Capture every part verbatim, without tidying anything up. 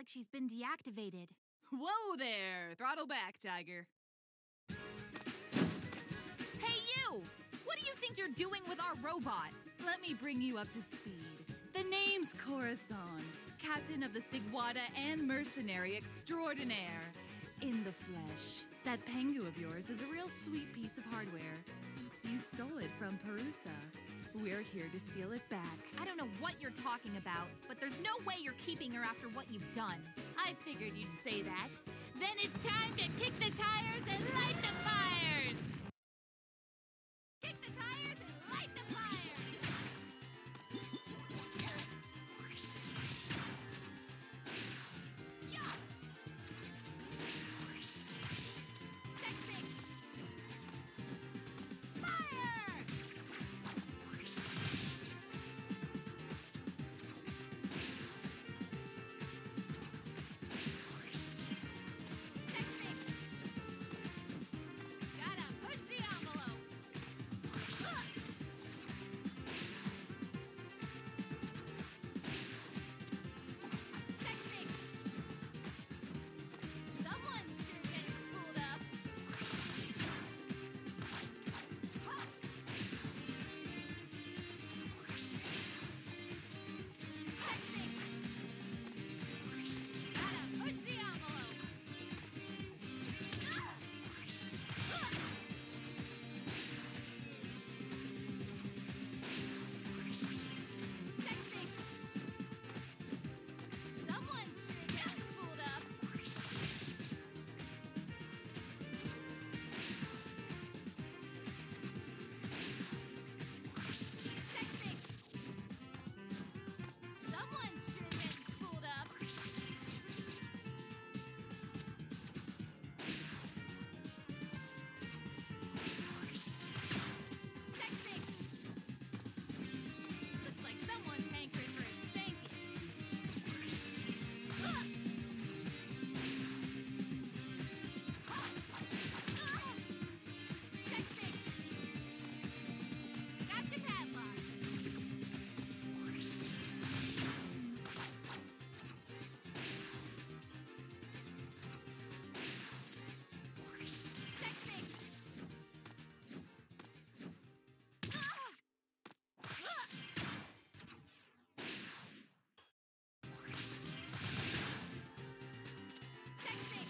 like she's been deactivated. Whoa there! Throttle back, Tiger. Hey, you! What do you think you're doing with our robot? Let me bring you up to speed. The name's Corazon, captain of the Sigwada and mercenary extraordinaire. In the flesh. That Pengu of yours is a real sweet piece of hardware. You stole it from Perusa. We're here to steal it back. I don't know what you're talking about, but there's no way you're keeping her after what you've done. I figured you'd say that. Then it's time to kick the tires and light the fires! Kick the tires and light the fires! Yeah! Check six! Fire! Check six! Gotta push the envelope! Huh. Check six! Someone's sure getting spooled up! Huh. Check six! Gotta push the envelope! Ah! Huh. Check six! Someone's sure getting spooled up! Check six! Someone's sure getting spooled up! Check six! Looks like someone's hankering for a spanking. Huh. Huh. Ah. Check six! Got your padlock. Check six! Ah! Ah! Check six!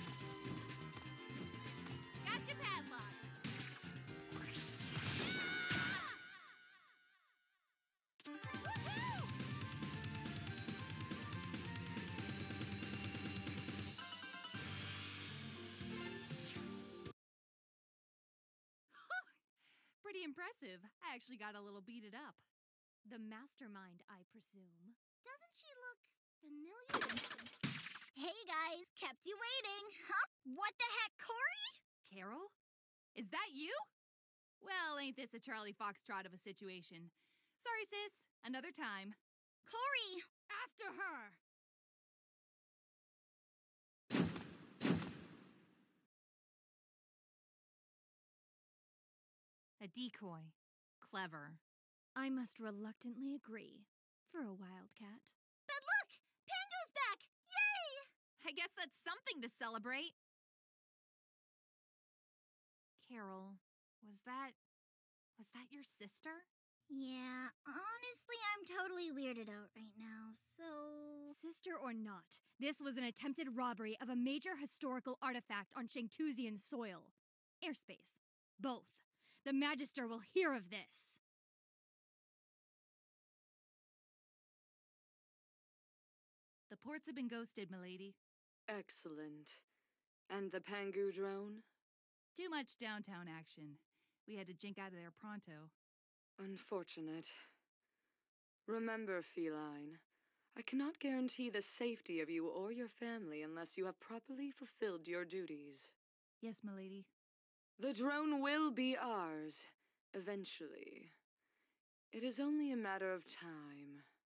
Got your padlock. Woohoo! Pretty impressive. I actually got a little beaten up. The mastermind, I presume. Doesn't she look familiar? Hey guys, kept you waiting. Huh? What the heck, Corey? Carol? Is that you? Well, ain't this a Charlie Foxtrot of a situation? Sorry, sis. Another time. Corey! After her! A decoy. Clever. I must reluctantly agree. For a wildcat. But look! Pango's back! Yay! I guess that's something to celebrate. Carol, was that... was that your sister? Yeah, honestly, I'm totally weirded out right now, so... Sister or not, this was an attempted robbery of a major historical artifact on Shangtuzian soil. Airspace. Both. The Magister will hear of this. The ports have been ghosted, milady. Excellent. And the Pangu drone? Too much downtown action. We had to jink out of there pronto. Unfortunate. Remember, Feline, I cannot guarantee the safety of you or your family unless you have properly fulfilled your duties. Yes, milady. The drone will be ours, eventually. It is only a matter of time.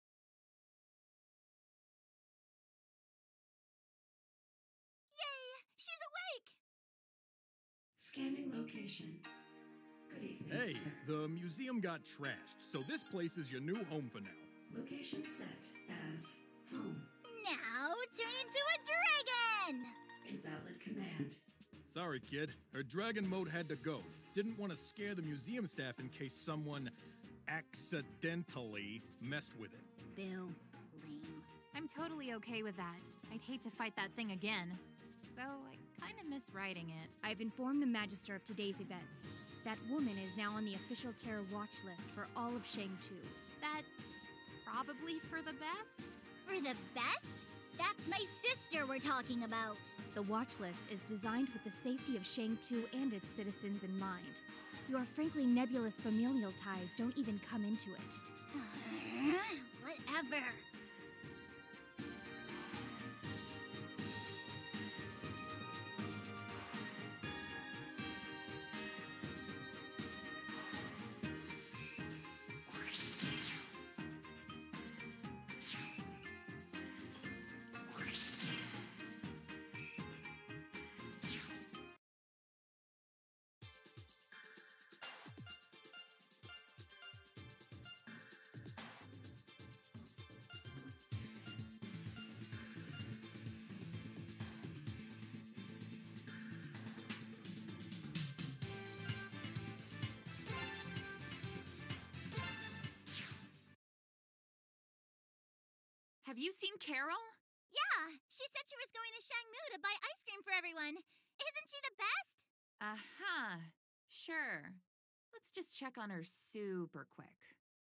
Yay! She's awake! Scanning location. Good evening, Hey, sir. the museum got trashed, so this place is your new home for now. Location set as home. Now it's turn into a dragon! Invalid command. Sorry, kid. Her dragon mode had to go. Didn't want to scare the museum staff in case someone accidentally messed with it. Boo. Lame. I'm totally okay with that. I'd hate to fight that thing again. Though I kind of miss riding it. I've informed the Magister of today's events. That woman is now on the official terror watch list for all of Shangtu. That's probably for the best? For the best? That's my sister we're talking about. The watch list is designed with the safety of Shangtu and its citizens in mind. Your frankly nebulous familial ties don't even come into it. Whatever. Have you seen Carol? Yeah, she said she was going to Shangmu to buy ice cream for everyone. Isn't she the best? Uh-huh. Sure. Let's just check on her super quick.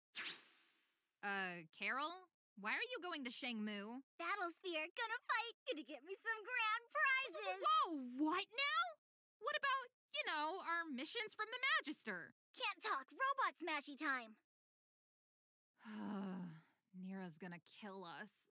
Uh, Carol? Why are you going to Shangmu? Battlesphere, gonna fight, gonna get me some grand prizes. Whoa, what now? What about, you know, our missions from the Magister? Can't talk, robot smashy time. Nira's gonna kill us.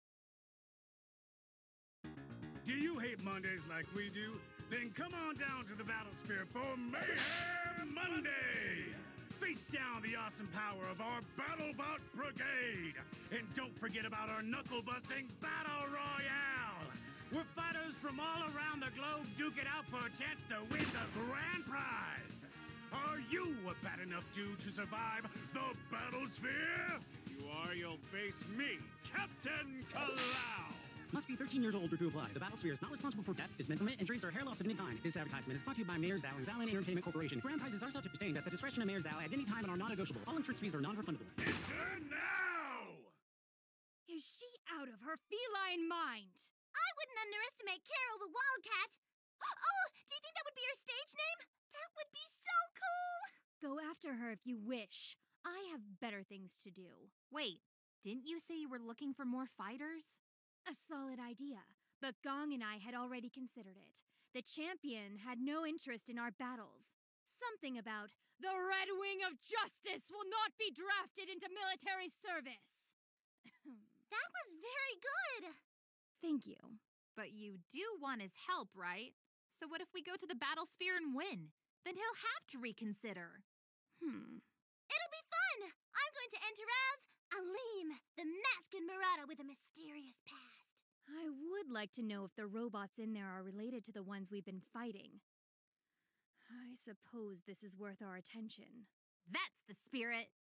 Do you hate Mondays like we do? Then come on down to the Battlesphere for Mayhem Monday! Face down the awesome power of our BattleBot Brigade! And don't forget about our knuckle-busting Battle Royale! Where fighters from all around the globe duke it out for a chance to win the grand prize! Are you a bad enough dude to survive the Battlesphere? You are, you'll face me, Captain Kalau! Must be thirteen years old or to apply. The Battlesphere is not responsible for death, dismemberment, injuries, or hair loss of any kind. This advertisement is brought to you by Mayor Zhao and Zhao Entertainment Corporation. Grand prizes are self-obtained at the discretion of Mayor Zhao at any time and are non-negotiable. All entrance fees are non-refundable. Enter now! Is she out of her feline mind? I wouldn't underestimate Carol the wildcat. Oh, do you think that would be her stage name? That would be so cool! Go after her if you wish. I have better things to do. Wait, didn't you say you were looking for more fighters? A solid idea, but Gong and I had already considered it. The champion had no interest in our battles. Something about the Red Wing of Justice will not be drafted into military service. That was very good! Thank you. But you do want his help, right? So what if we go to the Battlesphere and win? Then he'll have to reconsider. Hmm. It'll be fun! I'm going to enter as Aleem, the masked Murata with a mysterious past. I would like to know if the robots in there are related to the ones we've been fighting. I suppose this is worth our attention. That's the spirit!